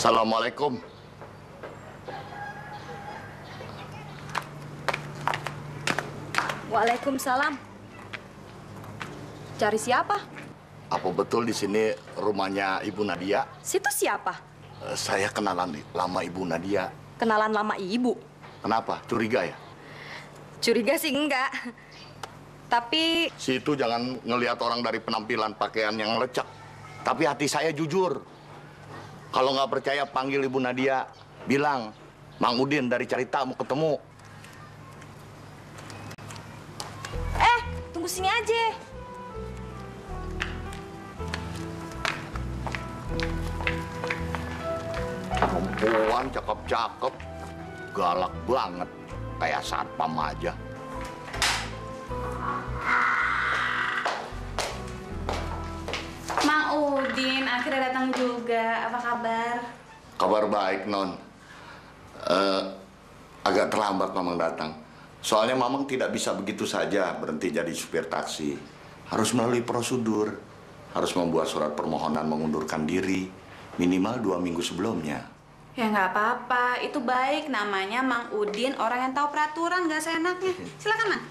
Assalamualaikum. Waalaikumsalam. Cari siapa? Apa betul di sini rumahnya Ibu Nadia? Situ siapa? Saya kenalan lama Ibu Nadia. Kenalan lama ibu. Kenapa? Curiga ya? Curiga sih enggak. Tapi Situ jangan ngelihat orang dari penampilan pakaian yang lecek. Tapi hati saya jujur. Kalau nggak percaya panggil Ibu Nadia. Bilang, Mang Udin dari Carita mau ketemu. tunggu sini aja. Perempuan cakep-cakep. Galak banget. Kayak satpam aja. Mang Udin, akhirnya datang juga. Apa kabar? Kabar baik, Non. Agak terlambat Mamang datang. Soalnya Mamang tidak bisa begitu saja berhenti jadi supir taksi. Harus melalui prosedur. Harus membuat surat permohonan mengundurkan diri. Minimal 2 minggu sebelumnya. Ya nggak apa-apa, itu baik. Namanya Mang Udin, orang yang tahu peraturan, nggak seenaknya. Silakan, Mang.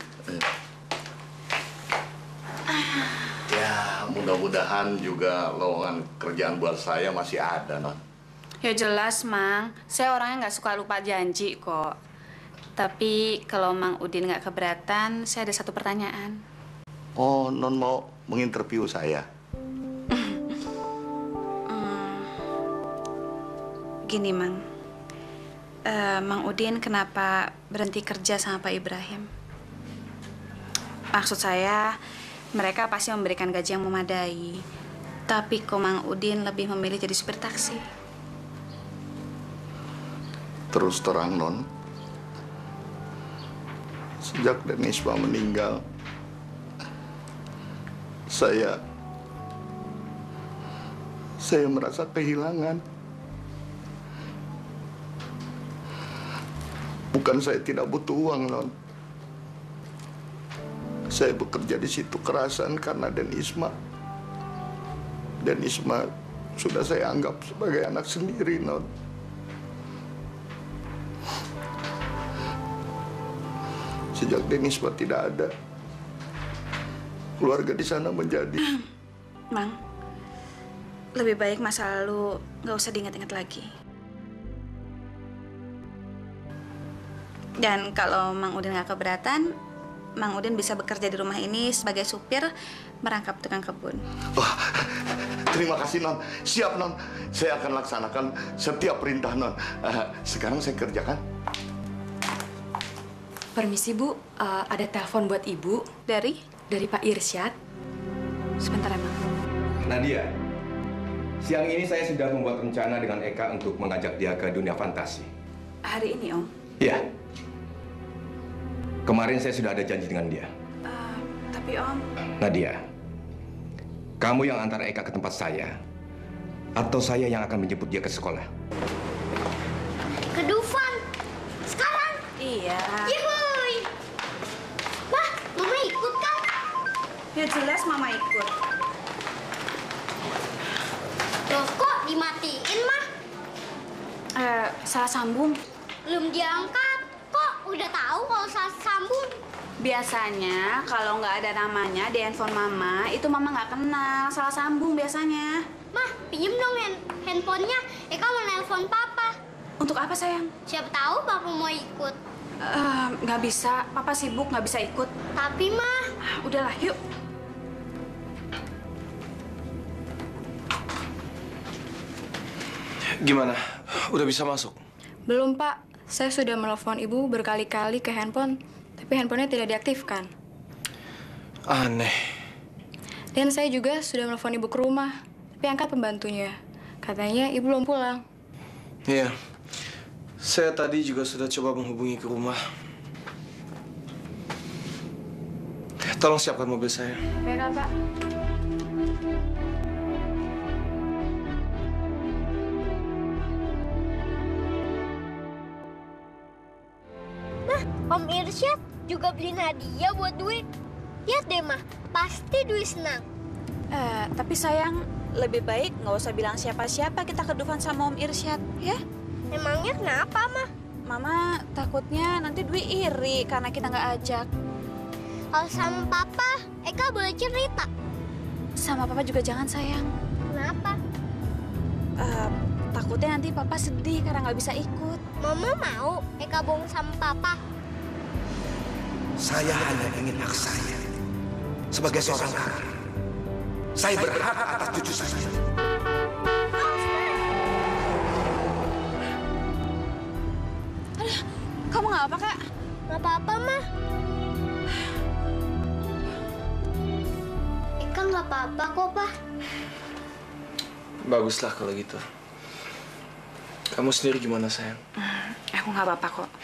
Ya, mudah-mudahan juga lowongan kerjaan buat saya masih ada, Non. Ya jelas, Mang. Saya orangnya nggak suka lupa janji kok. Tapi kalau Mang Udin nggak keberatan, saya ada satu pertanyaan. Oh, Non mau menginterview saya? Gini, Mang. Mang Udin kenapa berhenti kerja sama Pak Ibrahim? Maksud saya, mereka pasti memberikan gaji yang memadai. Tapi kok Mang Udin lebih memilih jadi supir taksi? Terus terang, Non. Sejak Denisba meninggal, saya merasa kehilangan. Bukan saya tidak butuh uang, Non. Saya bekerja di situ kerasan karena Denisma. Denisma sudah saya anggap sebagai anak sendiri, Non. Sejak Denisma tidak ada, keluarga di sana menjadi... Mang, lebih baik masa lalu nggak usah diingat-ingat lagi. Dan kalau Mang Udin nggak keberatan, Mang Udin bisa bekerja di rumah ini sebagai supir merangkap tukang kebun. Wah, terima kasih, Non. Siap, Non. Saya akan laksanakan setiap perintah, Non. Sekarang saya kerjakan. Permisi, Bu. Ada telepon buat Ibu. Dari? Dari Pak Irsyad. Sebentar ya, Mang. Nadia, siang ini saya sudah membuat rencana dengan Eka untuk mengajak dia ke dunia fantasi. Hari ini, Om? Iya. Kemarin saya sudah ada janji dengan dia. Tapi Om... Nadia, kamu yang antar Eka ke tempat saya, atau saya yang akan menjemput dia ke sekolah? Ke Dufan. Sekarang. Iya. Yuhuy. Wah, Mama ikut kan? Ya jelas Mama ikut. Loh, kok dimatiin, Mah? Salah sambung. Belum diangkat. Kok udah tahu kalau salah sambung? Biasanya kalau nggak ada namanya di handphone Mama, itu Mama nggak kenal. Salah sambung biasanya. Mah, pinjem dong handphonenya. Eka mau nelpon Papa. Untuk apa, sayang? Siapa tahu Papa mau ikut. Nggak bisa. Papa sibuk, nggak bisa ikut. Tapi, Mah... Udahlah, yuk. Gimana? Udah bisa masuk? Belum, Pak. Saya sudah menelpon Ibu berkali-kali ke handphone, tapi handphonenya tidak diaktifkan. Aneh. Dan saya juga sudah menelpon Ibu ke rumah, tapi angkat pembantunya. Katanya Ibu belum pulang. Iya. Saya tadi juga sudah coba menghubungi ke rumah. Tolong siapkan mobil saya. Baiklah, Pak. Om Irsyad juga beli hadiah buat Dwi. Lihat deh, Mah. Pasti Dwi senang. Tapi sayang, lebih baik nggak usah bilang siapa-siapa kita ke Dufan sama Om Irsyad, ya? Emangnya kenapa, Ma? Mama takutnya nanti Dwi iri karena kita nggak ajak. Kalau sama Papa, Eka boleh cerita. Sama Papa juga jangan, sayang. Kenapa? Takutnya nanti Papa sedih karena nggak bisa ikut. Mama mau Eka bohong sama Papa. Saya hanya ingin hak saya. Sebagai seorang kakak, saya berhak atas cucu saya. Kamu nggak apa, Kak? Nggak apa-apa, Ma. Eka nggak apa-apa kok, Pa. Baguslah kalau gitu. Kamu sendiri gimana, sayang? Aku nggak apa-apa kok.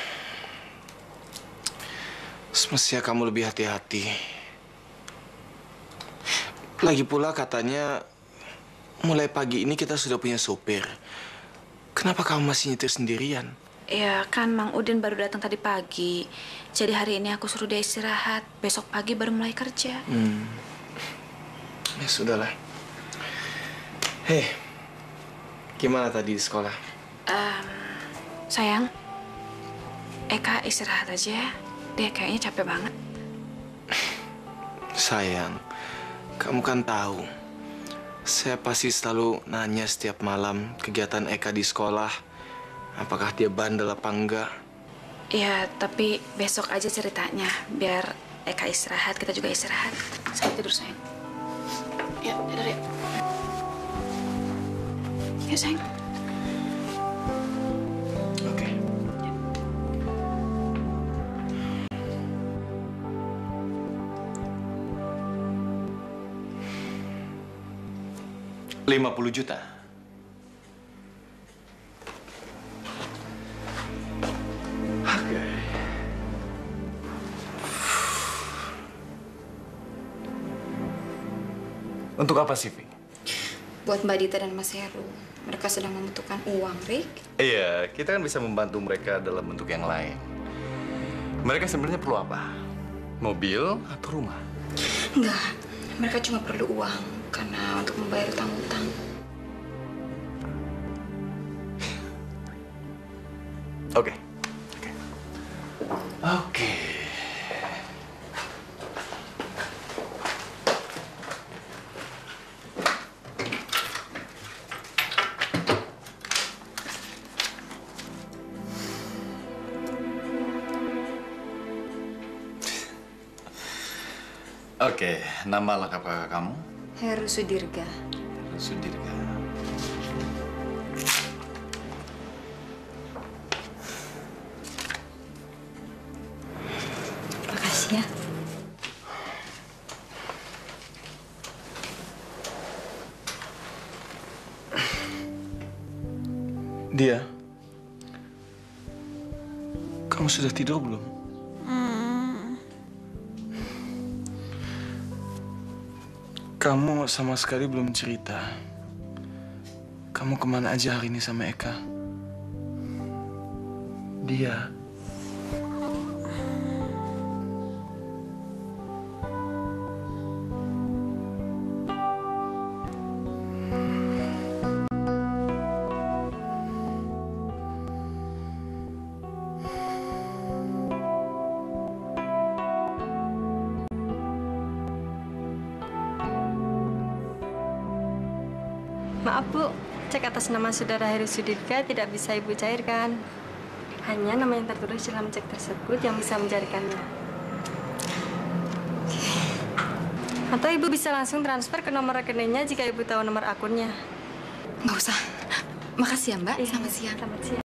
Semestinya kamu lebih hati-hati. Lagi pula katanya mulai pagi ini kita sudah punya sopir. Kenapa kamu masih nyetir sendirian? Ya kan Mang Udin baru datang tadi pagi. Jadi hari ini aku suruh dia istirahat. Besok pagi baru mulai kerja. Ya sudahlah. Hei, gimana tadi di sekolah? Sayang, Eka istirahat aja ya. Dia kayaknya capek banget. Sayang, kamu kan tahu. Saya pasti selalu nanya setiap malam kegiatan Eka di sekolah. Apakah dia bandel apa enggak? Ya, tapi besok aja ceritanya. Biar Eka istirahat, kita juga istirahat. Selamat tidur, sayang. Ya, tidur ya. Yuk, sayang. Oke. 50 juta. Oke. Untuk apa sih, Vi? Buat Mbak Dita dan Mas Heru. Mereka sedang membutuhkan uang, Rick. Iya, kita kan bisa membantu mereka dalam bentuk yang lain. Mereka sebenarnya perlu apa? Mobil atau rumah? Enggak, mereka cuma perlu uang karena untuk membayar utang-utang. Oke. Oke. Oke, nama lengkap kakak kamu? Heru Sudirga. Sudirga. Makasih ya. Dia, kamu sudah tidur belum? Kamu sama sekali belum cerita. Kamu kemana aja hari ini sama Eka? Dia. Maaf Bu, cek atas nama saudara Heru Sudirga tidak bisa Ibu cairkan. Hanya nama yang tertulis dalam cek tersebut yang bisa mencarikannya. Atau Ibu bisa langsung transfer ke nomor rekeningnya jika Ibu tahu nomor akunnya. Nggak usah. Makasih ya, Mbak. Iya, Selamat siang. Selamat siang.